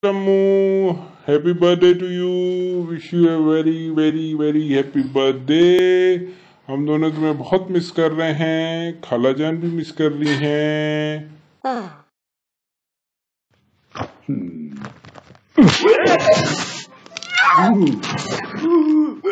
Ammu, happy birthday to you. Wish you a very very very happy birthday. हम दोनों तुम्हें बहुत miss कर रहे हैं, खाला जान भी मिस कर रही हैं।